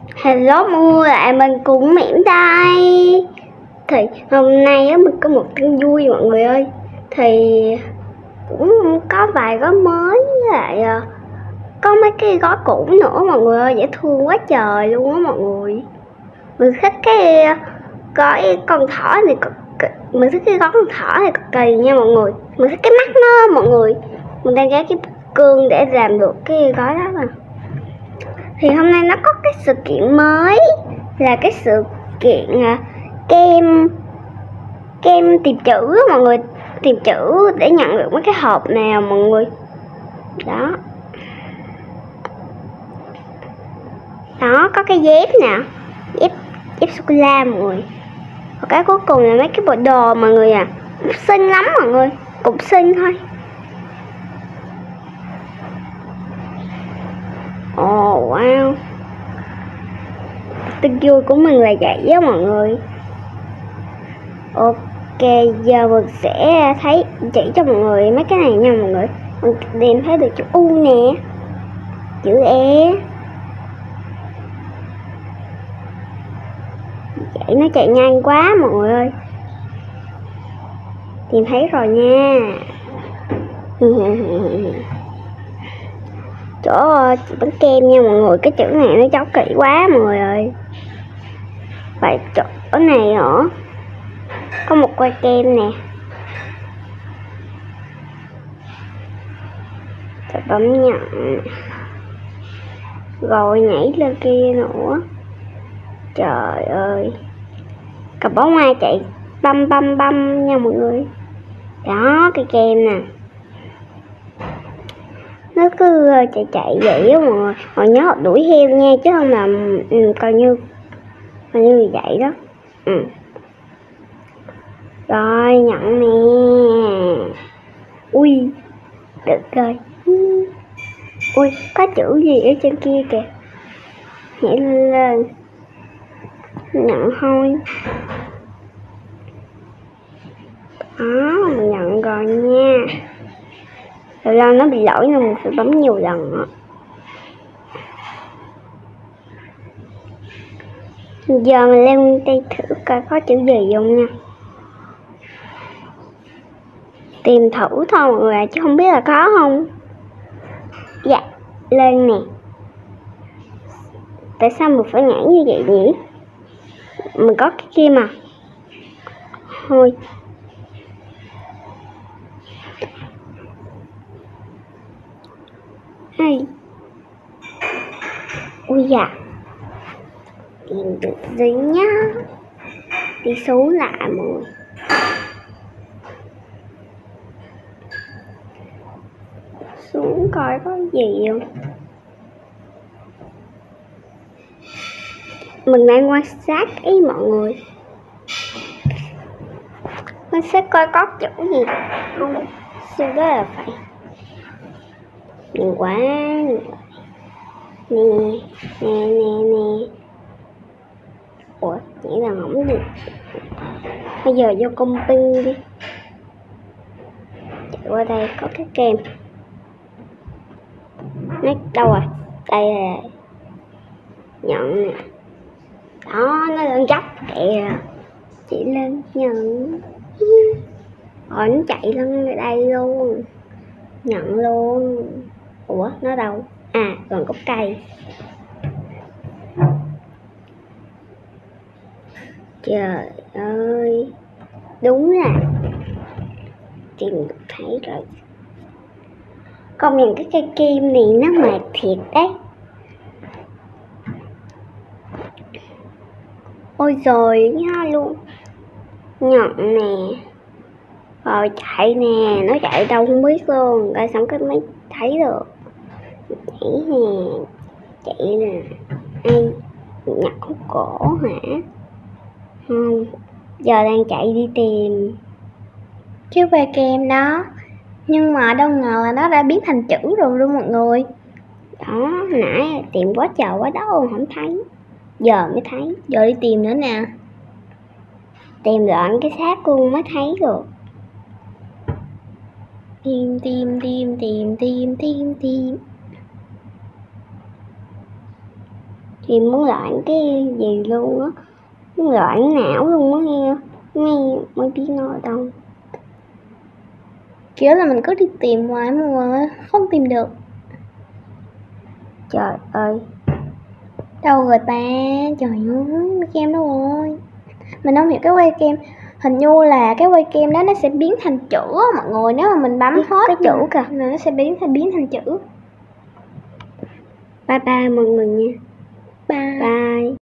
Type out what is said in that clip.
Hello mọi người, lại mình cũng Mỉm đây. Thì hôm nay á mình có một tin vui mọi người ơi. Thì cũng có vài gói mới, lại có mấy cái gói cũ nữa mọi người ơi, dễ thương quá trời luôn á mọi người. Mình thích cái gói con thỏ này mình thích cái gói con thỏ này cực kỳ nha mọi người. Mình thích cái mắt nó mọi người. Mình đang ghé cái cương để làm được cái gói đó mà. Thì hôm nay nó có cái sự kiện mới, là cái sự kiện kem tìm chữ á mọi người, tìm chữ để nhận được mấy cái hộp nào mọi người. Đó có cái dép nè, dép sô cô la mọi người. Và cái cuối cùng là mấy cái bộ đồ mọi người à, xinh lắm mọi người, cũng xinh thôi. Oh wow, tin vui của mình là vậy á mọi người. Ok, giờ mình sẽ chỉ cho mọi người mấy cái này nha mọi người. Mình tìm thấy được chữ U nè, chữ E. Vậy nó chạy nhanh quá mọi người ơi. Tìm thấy rồi nha. Chỗ bánh kem nha mọi người, cái chữ này nó chói kỹ quá mọi người ơi. Vậy chỗ này nữa có một que kem nè, rồi bấm nhận, rồi nhảy lên kia nữa. Trời ơi, cặp bóng hoa chạy băm băm băm nha mọi người. Đó, cái kem nè, nó cứ chạy vậy á mọi người. Mọi nhớ đuổi heo nha, chứ không là coi như vậy đó. Rồi nhận nè. Ui, được rồi. Ui, có chữ gì ở trên kia kìa, nhảy lên nhận thôi. Đó, mình nhận rồi nha. Rồi lâu nó bị lỗi nên mình phải bấm nhiều lần á. Giờ mình lên đây thử coi có chữ gì không nha. Tìm thử thôi mọi người, chứ không biết là có không. Dạ, lên nè. Tại sao mình phải nhảy như vậy nhỉ? Mình có cái kia mà. Thôi. Hay. Ui da, tìm được gì nhá. Đi xuống lại mọi người. Xuống coi có gì không. Mình đang quan sát ý mọi người, quan sát coi có chữ gì không. Sao đó là phải nhiều quá. Nè. Ủa, chỉ là không được. Bây giờ vô công pin đi. Chạy qua đây có cái kem. Nó đâu rồi? Đây là nhận nè. Đó, nó lên dốc kìa. Chỉ lên nhận. Rồi nó chạy lên đây luôn. Nhận luôn. Ủa, nó đâu? À, còn gốc cây. Trời ơi, đúng là tìm được thấy rồi. Công nhận cái cây kim này nó mệt thiệt đấy. Ôi rồi nha luôn. Nhận nè. Rồi chạy nè, nó chạy đâu không biết luôn. Rồi xong cái mới thấy được. Nhảy nè, chạy nè. Ai nhặt khúc cổ hả? Không, giờ đang chạy đi tìm cái que kem đó. Nhưng mà đâu ngờ là nó đã biến thành chữ rồi luôn mọi người. Đó, nãy tìm quá trời quá đất không thấy. Giờ mới thấy, giờ đi tìm nữa nè. Tìm đoạn cái xác luôn mới thấy được. Tìm. thì muốn loạn cái gì luôn á, muốn loạn não luôn á nghe, mới biết nó ở đâu. Kiểu là mình cứ đi tìm hoài mà không tìm được. Trời ơi, Đâu rồi ta? Trời ơi, kem đâu rồi? Mình không hiểu cái quay kem. Hình như là cái quay kem đó nó sẽ biến thành chữ á mọi người. Nếu mà mình bấm hết cái chữ kìa. nó sẽ biến thành chữ. Bye bye mọi người nha. Bye. Bye.